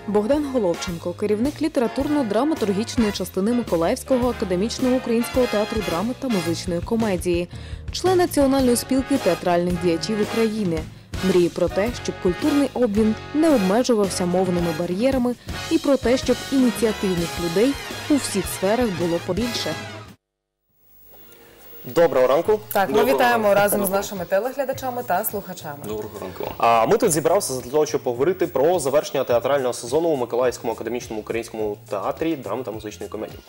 Богдан Головченко – керівник літературно-драматургічної частини Миколаївського академічного українського театру драми та музичної комедії, член Національної спілки театральних діячів України. Мріє про те, щоб культурний обмін не обмежувався мовними бар'єрами і про те, щоб ініціативних людей у всіх сферах було побільше. Доброго ранку. Так, ми вітаємо разом з нашими телеглядачами та слухачами. Доброго ранку. Ми тут зібралися для того, щоб поговорити про завершення театрального сезону у Миколаївському академічному українському театрі драми та музичної комедії.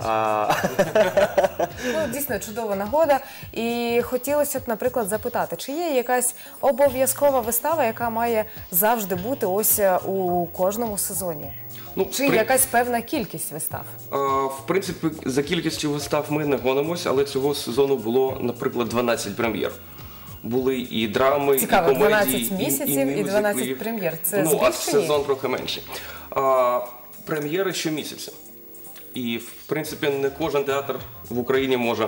Дійсно, чудова нагода. І хотілося б, наприклад, запитати, чи є якась обов'язкова вистава, яка має завжди бути ось у кожному сезоні? Чи якась певна кількість вистав? В принципі, за кількістю вистав ми не гонимося, але цього сезону було, наприклад, 12 прем'єр. Були і драми, цікаво, і комедії, 12 місяців і 12 прем'єр. Це збільшені? А сезон трохи менший. Прем'єри щомісяця. І, в принципі, не кожен театр в Україні може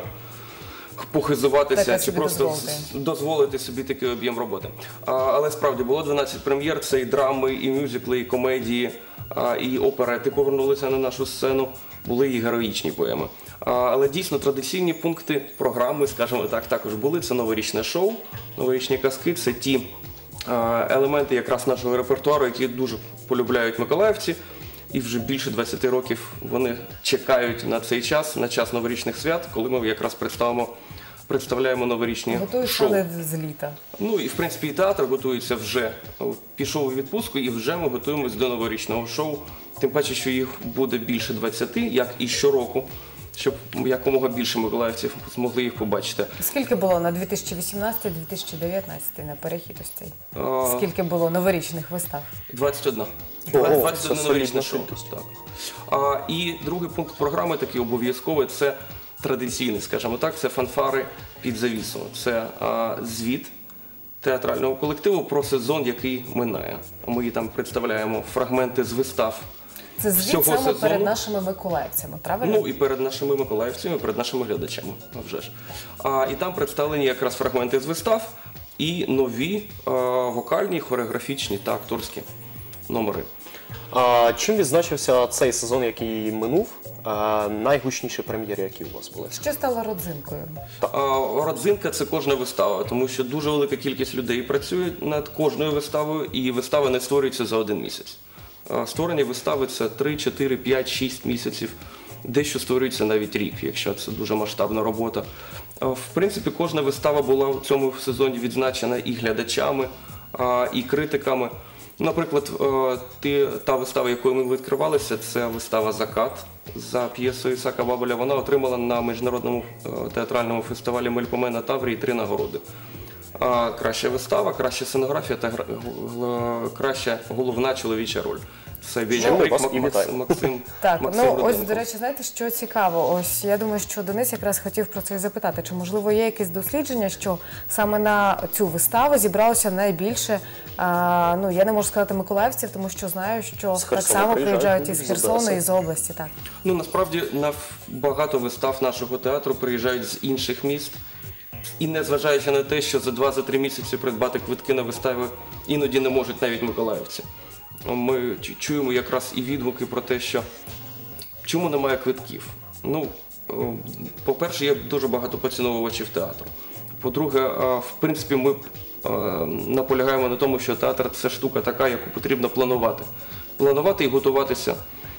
похизуватися чи просто дозволити собі такий об'єм роботи. Але справді було 12 прем'єр, це і драми, і мюзикли, і комедії, і оперети повернулися на нашу сцену, були і героїчні поеми. Але дійсно традиційні пункти програми, скажімо так, також були. Це новорічне шоу, новорічні казки, це ті елементи якраз нашого репертуару, які дуже полюбляють миколаївці. І вже більше 20 років вони чекають на цей час, на час новорічних свят, коли ми якраз представляємо новорічні шоу. Готуються з літа. Ну і в принципі і театр готується вже, пішов у відпустку і вже ми готуємось до новорічного шоу. Тим паче, що їх буде більше 20, як і щороку, щоб якомога більше миколаївців змогли їх побачити. Скільки було на 2018-2019 на перехід ось цей? Скільки було новорічних вистав? 21. Ого, 21 новорічне шоу. Так. І другий пункт програми, такий обов'язковий, це традиційний, скажімо так, це фанфари під завісу. Це звіт театрального колективу про сезон, який минає. Ми там представляємо фрагменти з вистав. Це звіт саме перед нашими миколаївцями, правильно? Ну і перед нашими миколаївцями, і перед нашими глядачами, вже ж. І там представлені якраз фрагменти з вистав і нові вокальні, хореографічні та акторські номери. Чим відзначився цей сезон, який минув? Найгучніші прем'єри, які у вас були? Що стало родзинкою? Родзинка – це кожна вистава, тому що дуже велика кількість людей працює над кожною виставою, і вистава не створюється за один місяць. Створення вистави – це 3, 4, 5, 6 місяців, дещо створюється навіть рік, якщо це дуже масштабна робота. В принципі, кожна вистава була в цьому сезоні відзначена і глядачами, і критиками. Наприклад, та вистава, якою ми відкривалися, це вистава «Закат» за п'єсою Ісака Бабеля. Вона отримала на міжнародному театральному фестивалі «Мельпоме» на Таврії 3 нагороди. Краща вистава, краща сценографія та краща головна чоловіча роль. Це Максим. Так, ну ось, до речі, знаєте, що цікаво? Ось я думаю, що Денис якраз хотів про це і запитати. Чи, можливо, є якесь дослідження, що саме на цю виставу зібралося найбільше, ну, я не можу сказати миколаївців, тому що знаю, що так само приїжджають із Херсону, і з області, так. Ну, насправді, на багато вистав нашого театру приїжджають з інших міст. І незважаючи на те, що за 2-3 місяці придбати квитки на вистави іноді не можуть навіть миколаївці. Ми чуємо якраз і відгуки про те, що чому немає квитків. Ну, по-перше, є дуже багато поціновувачів театру. По-друге, в принципі, ми наполягаємо на тому, що театр – це штука така, яку потрібно планувати. Планувати і готуватися.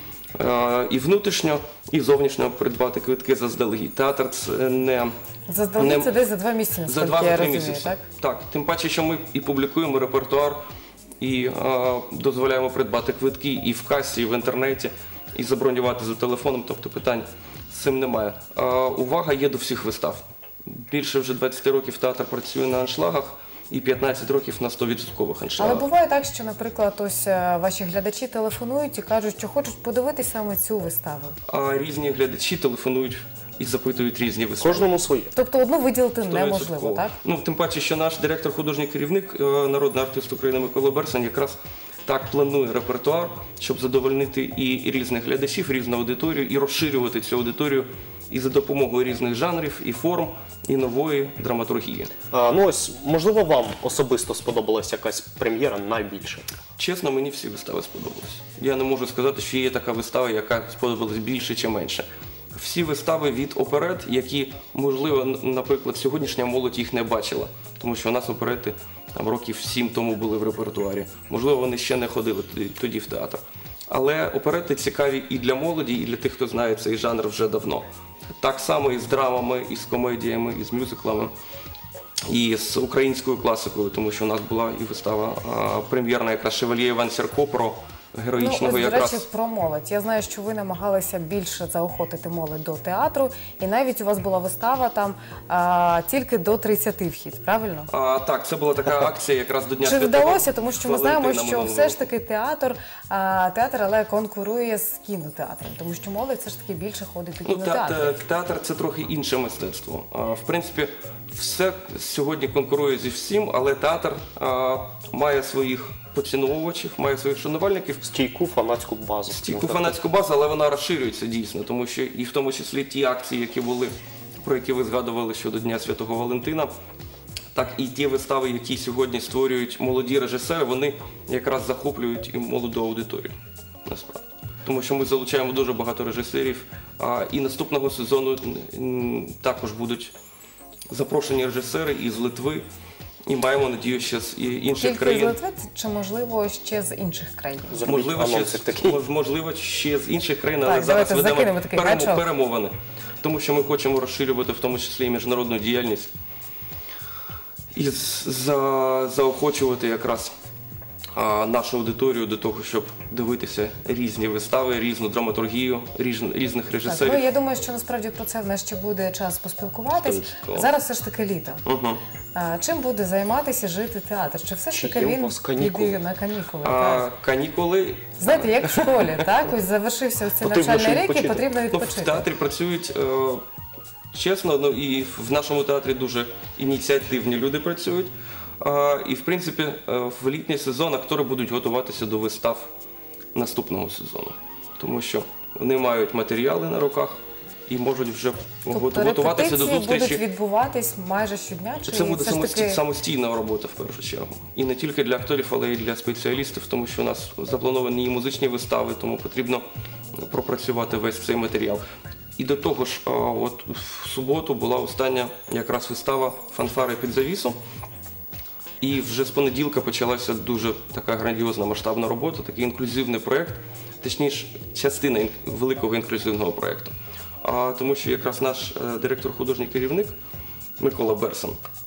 І внутрішньо, і зовнішньо придбати квитки заздалегідь. Театр – це не... Заздалегідь – це десь за 2 місяці, наскільки я розумію, так? Так, тим паче, що ми і публікуємо репертуар, і дозволяємо придбати квитки і в касі, і в інтернеті, і забронювати за телефоном, тобто питань з цим немає. Увага є до всіх вистав. Більше вже 20 років театр працює на аншлагах, і 15 років на 100% аншлагах. Але буває так, що, наприклад, ось ваші глядачі телефонують і кажуть, що хочуть подивитись саме цю виставу. Різні глядачі телефонують і запитують різні вистави. Кожному своє. Тобто одну виділити неможливо, так? Ну, тим паче, що наш директор, художній керівник, народний артист України Микола Берсен, якраз так планує репертуар, щоб задовольнити і різних глядачів, різну аудиторію, і розширювати цю аудиторію і за допомогою різних жанрів, і форм, і нової драматургії. Ну ось, можливо, вам особисто сподобалась якась прем'єра найбільше? Чесно, мені всі вистави сподобались. Я не можу сказати, що є така вистава, яка сподобалась більше чи менше. Всі вистави від оперет, які, можливо, наприклад, сьогоднішня молодь їх не бачила. Тому що у нас оперети там років 7 тому були в репертуарі. Можливо, вони ще не ходили тоді в театр. Але оперети цікаві і для молоді, і для тих, хто знає цей жанр вже давно. Так само і з драмами, і з комедіями, і з мюзиклами, і з українською класикою, тому що у нас була і вистава прем'єрна якраз «Шевальє Іван Сірко» про героїчного До якраз... речі, про молодь. Я знаю, що ви намагалися більше заохотити молодь до театру, і навіть у вас була вистава там тільки до 30 вхід, правильно? Так, це була така акція якраз до Дня Чи Святого вдалося? Тому що ми знаємо, Валентина що минулого все ж року. таки театр, але конкурує з кінотеатром, тому що молодь все ж таки більше ходить у кінотеатр. Театр – це трохи інше мистецтво. В принципі, все сьогодні конкурує зі всім, але театр має своїх поціновувачів, має своїх шанувальників, Стійку фанатську базу. стійку фанатську базу, але вона розширюється дійсно, тому що і в тому числі ті акції, які були, про які ви згадували щодо Дня Святого Валентина, так і ті вистави, які сьогодні створюють молоді режисери, вони якраз захоплюють і молоду аудиторію, насправді. Тому що ми залучаємо дуже багато режисерів, і наступного сезону також будуть запрошені режисери із Литви, і маємо надію ще з інших Тільки з країн. Литви, чи можливо ще з інших країн? Можливо, ще з інших країн, Так, але зараз давайте закинемо ведемо такий гачок. перемовини. Тому що ми хочемо розширювати в тому числі і міжнародну діяльність і заохочувати якраз нашу аудиторію до того, щоб дивитися різні вистави, різну драматургію, різних Так, режисерів. ну, я думаю, що насправді про це в нас ще буде час поспілкуватись. 100%. Зараз все ж таки літо. Угу. Чим буде займатися, жити театр? Чи все ж Чи таки є у він вас канікули? піде на канікули? Так. Канікули. Знаєте, як в школі, так? Ось завершився ось цей Потрібно навчальний ще рік і відпочити. потрібно В відпочити. театрі працюють чесно, і в нашому театрі дуже ініціативні люди працюють. І в принципі в літній сезон актори будуть готуватися до вистав наступного сезону, тому що вони мають матеріали на руках і можуть вже Тобто готуватися до репетиції зустрічі. будуть відбуватись майже щодня? Чи Це буде все ж таки... самостійна робота в першу чергу. І не тільки для акторів, але й для спеціалістів, тому що у нас заплановані і музичні вистави, тому потрібно пропрацювати весь цей матеріал. І до того ж, от в суботу була остання якраз вистава «Фанфари під завісу». І вже з понеділка почалася дуже така грандіозна масштабна робота, такий інклюзивний проєкт, точніше, частина великого інклюзивного проєкту. Тому що якраз наш директор, художній керівник Микола Берсен,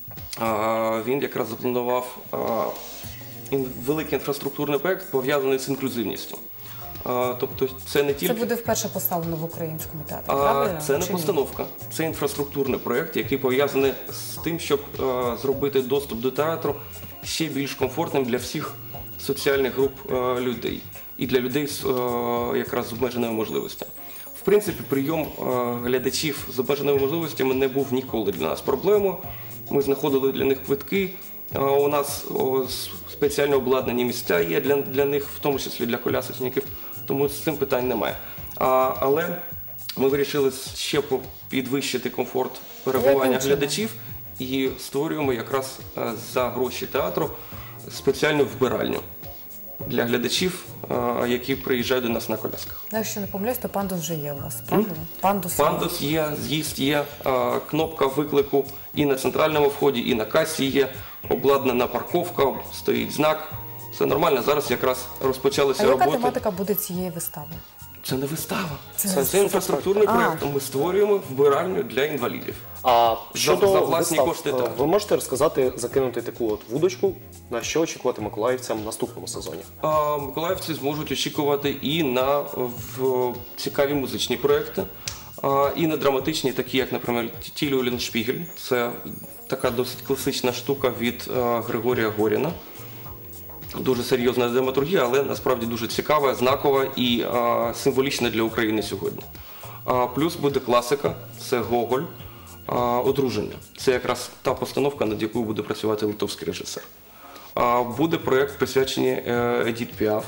він якраз запланував великий інфраструктурний проєкт, пов'язаний з інклюзивністю. Тобто це не тільки... Це буде вперше поставлено в українському театрі, правильно? Це не Чи ні? постановка, це інфраструктурний проєкт, який пов'язаний з тим, щоб зробити доступ до театру ще більш комфортним для всіх соціальних груп людей і для людей з якраз з обмеженими можливостями. В принципі, прийом глядачів з обмеженими можливостями не був ніколи для нас проблемою. Ми знаходили для них квитки. У нас спеціально обладнані місця є для них, в тому числі для колясочників, тому з цим питань немає. Але ми вирішили ще підвищити комфорт перебування глядачів і створюємо якраз за гроші театру спеціальну вбиральню для глядачів, які приїжджають до нас на колясках. Якщо не помиляюсь, то пандус вже є у вас, правильно? Пандус є, з'їзд є, кнопка виклику і на центральному вході, і на касі є, обладнана парковка, стоїть знак. Все нормально, зараз якраз розпочалися А яка роботи. тематика буде цієї вистави? Це не вистава, Це це інфраструктурний А. проєкт. Ми створюємо вбиральню для інвалідів. А За щодо власні вистав, кошти, так. ви можете розказати, закинути таку от вудочку, на що очікувати миколаївцям в наступному сезоні? Миколаївці зможуть очікувати і на цікаві музичні проєкти, і на драматичні, такі як, наприклад, «Тіль Улліншпігель». Це така досить класична штука від Григорія Горіна. Дуже серйозна драматургія, але насправді дуже цікава, знакова і символічна для України сьогодні. Плюс буде класика, це Гоголь, «Одруження». Це якраз та постановка, над якою буде працювати литовський режисер. Буде проєкт, присвячений Едіт Піаф.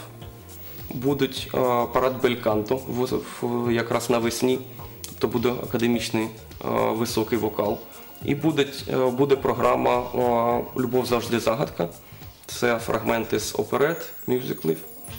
Будуть парад бельканто якраз навесні, тобто буде академічний високий вокал. І буде програма «Любов завжди загадка». Це фрагменти з оперет, мюзиклів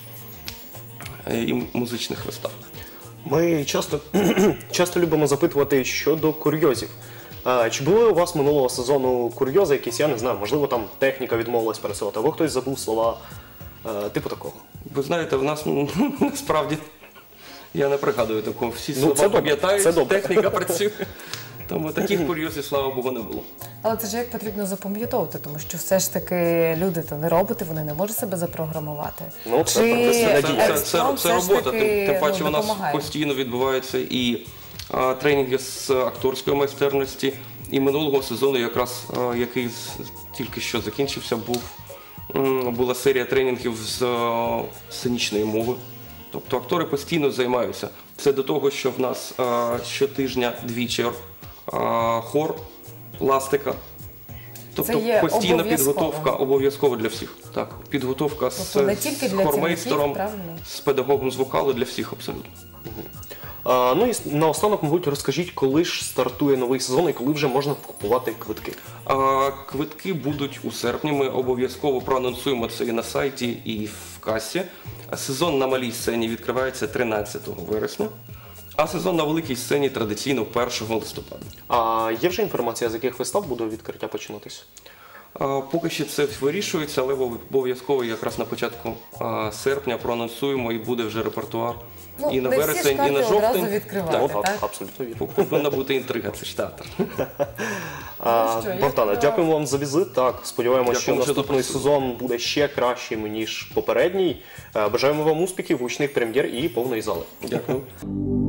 і музичних вистав. Ми часто любимо запитувати щодо курйозів. Чи були у вас минулого сезону курйози якісь, я не знаю, можливо, там техніка відмовилась пересилати, або хтось забув слова, типу такого? Ви знаєте, в нас насправді, я не пригадую такого, всі це слова добре, це пам'ятають, добре. техніка працює. Тому таких курйозів, слава Богу, не було. Але це ж як потрібно запам'ятовувати, тому що все ж таки люди то не роботи, вони не можуть себе запрограмувати. Ну, це Чи професійна надія. експромт Це все ж робота, таки, тим паче у нас допомагає? постійно відбуваються і тренінги з акторської майстерності. І минулого сезону, якраз який тільки що закінчився, була серія тренінгів з сценічної мови. Тобто актори постійно займаються. Це до того, що в нас щотижня двічі хор, пластика. Тобто Це є постійна обов'язково. підготовка обов'язково для всіх. Так, підготовка Тобто не тільки з для хормейстером, цівників, правильно? з педагогом з вокалу, для всіх абсолютно. Ну і наостанок, мабуть, розкажіть, коли ж стартує новий сезон і коли вже можна купувати квитки? Квитки будуть у серпні, ми обов'язково проанонсуємо це і на сайті, і в касі. Сезон на малій сцені відкривається 13 вересня, а сезон на великій сцені традиційно 1 листопада. А є вже інформація, з яких вистав буде відкриття починатися? Поки що це вирішується, але обов'язково якраз на початку серпня проанонсуємо і буде вже репертуар. Ну, І на не всі вересень, ж і на карти одразу жовтень. відкривати, Так, так? абсолютно вірно. Повинна бути інтрига, це ж театр. що, Богдане, дякуємо вам за візит. Так, сподіваємося, що Дякую, що наступний запросили. сезон буде ще кращим, ніж попередній. Бажаємо вам успіхів, гучних прем'єр і повної зали. Дякую.